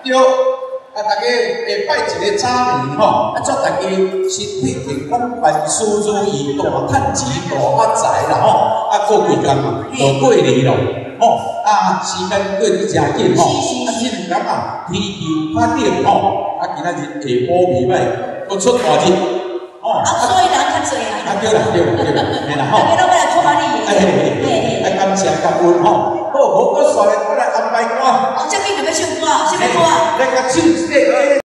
对，大家会拜一个早年吼，祝大家身体健康，万事如意，大趁钱，大发财啦吼，过几工就过年咯，吼，时间过得真紧吼，这两天天气较冷吼，今仔日下晡未歹，搁出大日，吼。 所以人较济啊。 对啦，嘿啦吼。 大家拢要来看你。 嘿，感谢感恩吼。好，无我煞来，我来安排歌。 这边就要唱歌，什么歌？ 来个唱这个。